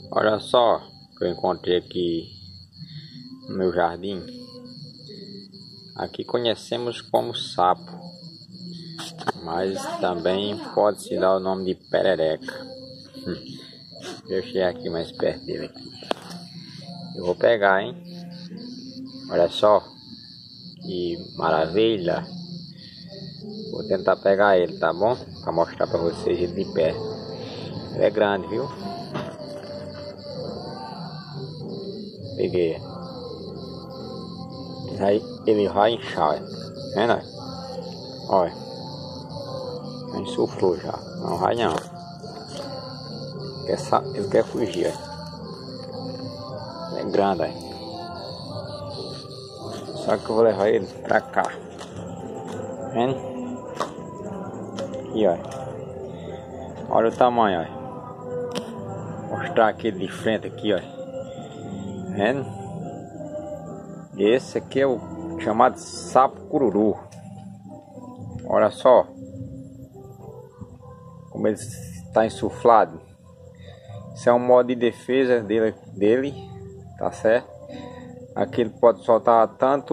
Olha só que eu encontrei aqui no meu jardim. Aqui conhecemos como sapo, mas também pode se dar o nome de perereca. Deixa eu chegar aqui mais perto dele aqui. Eu vou pegar, hein? Olha só que maravilha. Vou tentar pegar ele, tá bom? Para mostrar para vocês ele de perto. Ele é grande, viu? Peguei. Aí ele vai inchar, vendo? Olha, insuflou já. Não vai não. Ele quer fugir. Ele é grande aí. Só que eu vou levar ele pra cá. Vendo? Aqui, ó. Olha o tamanho, ó. Vou mostrar aqui de frente aqui, ó. Vendo? Esse aqui é o chamado sapo cururu. Olha só como ele está insuflado. Isso é um modo de defesa dele, tá certo? Aqui ele pode soltar tanto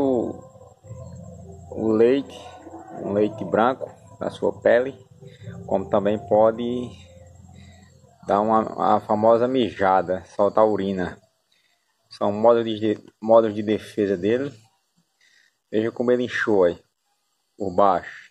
o leite, um leite branco da sua pele, como também pode dar a famosa mijada, soltar urina. São modos de defesa dele. Veja como ele inchou aí por baixo.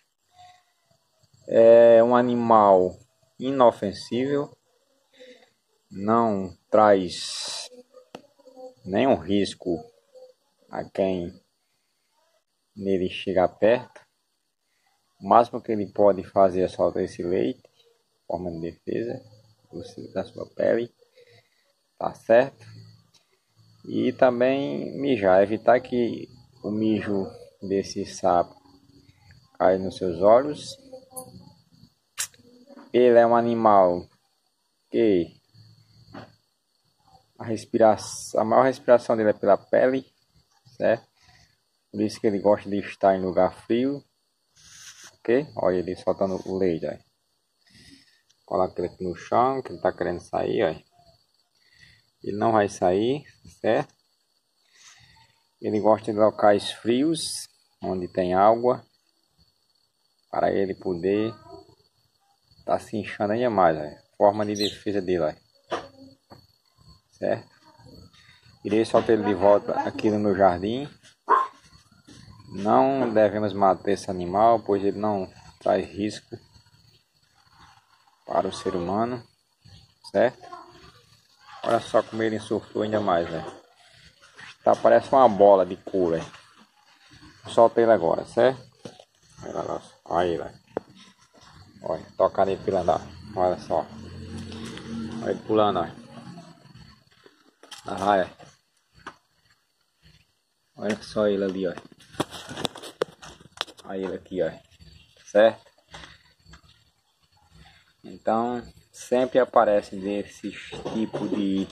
É um animal inofensível, não traz nenhum risco a quem nele chegar perto. O máximo que ele pode fazer é soltar esse leite, forma de defesa da sua pele, tá certo? E também mijar, evitar que o mijo desse sapo caia nos seus olhos. Ele é um animal que a maior respiração dele é pela pele, certo? Por isso que ele gosta de estar em lugar frio. Ok? Olha ele soltando o leite, ó. Coloca ele aqui no chão, que ele está querendo sair, ó. Ele não vai sair, certo? Ele gosta de locais frios, onde tem água, para ele poder estar se inchando ainda mais, ó. Forma de defesa dele, ó. Certo? Irei soltar ele de volta aqui no meu jardim. Não devemos matar esse animal, pois ele não traz risco para o ser humano, certo? Olha só como ele insuflou ainda mais, né? Tá, parece uma bola de couro, hein? Solta ele agora, certo? Olha ele, olha, toca nele pela andar. Olha só. Olha ele pulando, olha. Na raia. Olha só ele ali, ó. Olha ele aqui, ó. Certo? Então, sempre aparece desse tipo de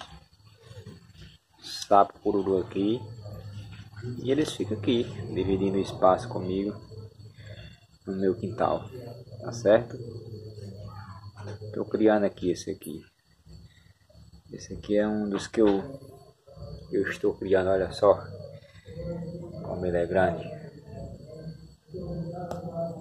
sapo cururu aqui. E eles ficam aqui, dividindo espaço comigo no meu quintal. Tá certo? Estou criando aqui esse aqui. Esse aqui é um dos que eu estou criando, olha só como ele é grande.